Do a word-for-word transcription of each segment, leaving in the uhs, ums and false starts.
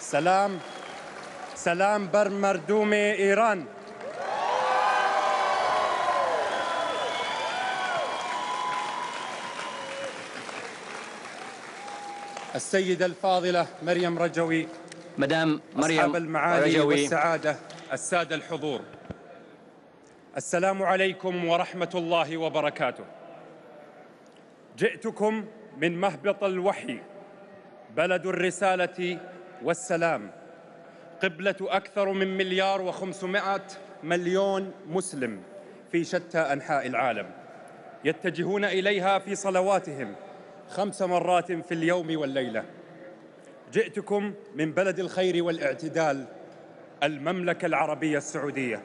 سلام سلام بر مردم ایران. السيدة الفاضلة مريم رجوي، مدام مريم أصحاب المعالي رجوي، والسعادة، السادة الحضور، السلام عليكم ورحمة الله وبركاته. جئتكم من مهبط الوحي، بلد الرسالة والسلام، قبلة أكثر من مليار وخمسمائة مليون مسلم في شتى أنحاء العالم، يتجهون إليها في صلواتهم خمس مرات في اليوم والليلة. جئتكم من بلد الخير والاعتدال، المملكة العربية السعودية.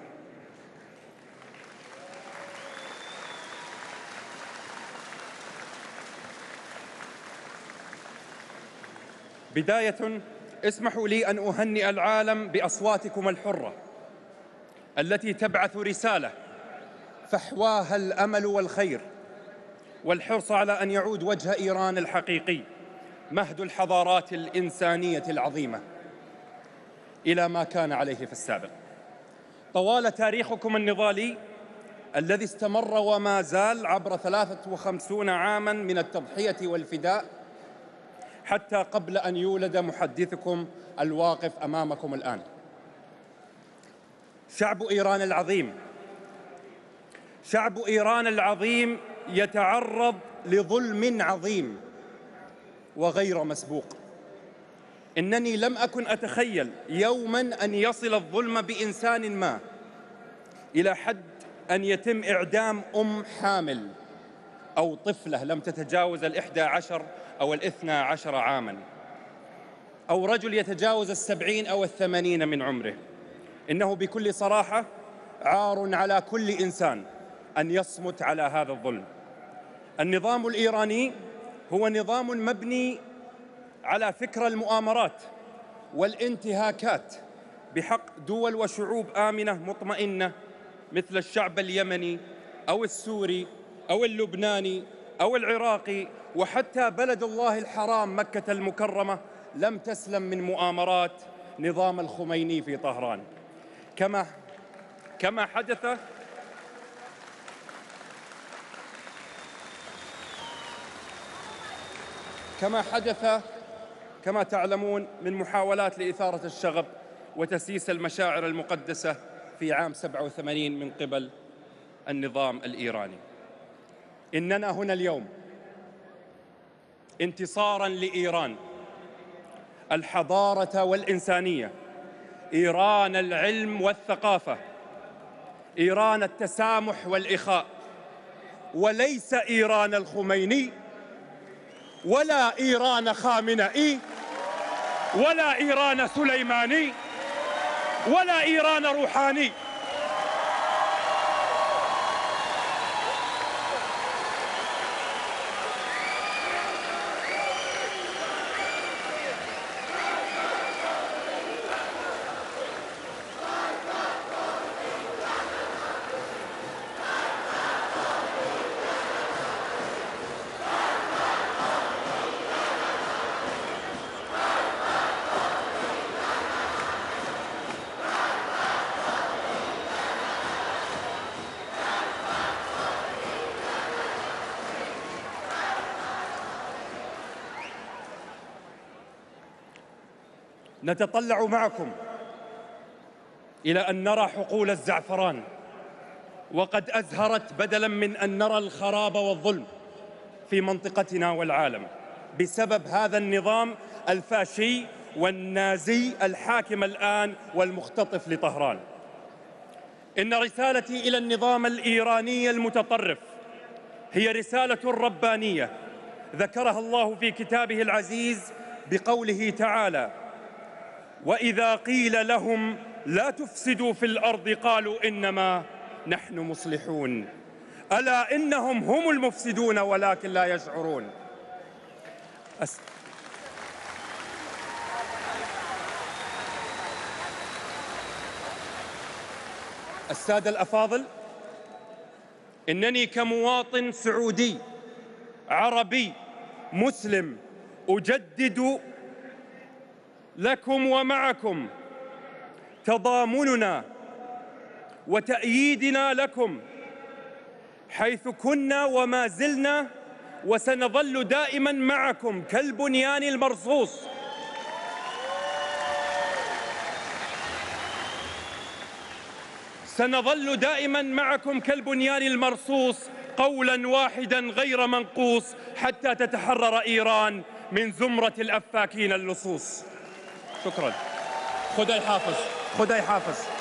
بداية اسمحوا لي أن أهنئ العالم بأصواتكم الحرة التي تبعث رسالة فحواها الأمل والخير والحرص على أن يعود وجه إيران الحقيقي، مهد الحضارات الإنسانية العظيمة، إلى ما كان عليه في السابق. طوال تاريخكم النضالي الذي استمر وما زال عبر ثلاثة وخمسين عاماً من التضحية والفداء، حتى قبل أن يولد محدثكم الواقف أمامكم الآن. شعب إيران العظيم، شعب إيران العظيم يتعرض لظلم عظيم وغير مسبوق. إنني لم أكن أتخيل يوماً أن يصل الظلم بإنسان ما إلى حد أن يتم إعدام أم حامل أو طفلة لم تتجاوز الإحدى عشر أو الاثنى عشر عاماً، أو رجل يتجاوز السبعين أو الثمانين من عمره. إنه بكل صراحة عار على كل إنسان أن يصمت على هذا الظلم. النظام الإيراني هو نظام مبني على فكر المؤامرات والانتهاكات بحق دول وشعوب آمنة مطمئنة مثل الشعب اليمني أو السوري أو اللبناني أو العراقي، وحتى بلد الله الحرام مكة المكرمة لم تسلم من مؤامرات نظام الخميني في طهران. كما كما حدث كما حدث كما تعلمون من محاولات لإثارة الشغب وتسييس المشاعر المقدسة في عام سبعة وثمانين من قبل النظام الإيراني. إننا هنا اليوم انتصاراً لإيران الحضارة والإنسانية، إيران العلم والثقافة، إيران التسامح والإخاء، وليس إيران الخميني ولا إيران خامنئي ولا إيران سليماني ولا إيران روحاني. نتطلع معكم إلى أن نرى حقول الزعفران وقد أزهرت، بدلاً من أن نرى الخراب والظلم في منطقتنا والعالم بسبب هذا النظام الفاشي والنازي الحاكم الآن والمختطف لطهران. إن رسالتي إلى النظام الإيراني المتطرف هي رسالة ربانية ذكرها الله في كتابه العزيز بقوله تعالى: وإذا قيل لهم لا تفسدوا في الأرض قالوا إنما نحن مصلحون ألا إنهم هم المفسدون ولكن لا يشعرون. أس... السادة الأفاضل، إنني كمواطن سعودي عربي مسلم أجدد لكم ومعكم تضامننا وتأييدنا لكم حيث كنا وما زلنا وسنظل دائما معكم كالبنيان المرصوص. سنظل دائما معكم كالبنيان المرصوص قولا واحدا غير منقوص حتى تتحرر إيران من زمرة الأفاكين اللصوص. شكرا. خدي حافظ. خدي حافظ.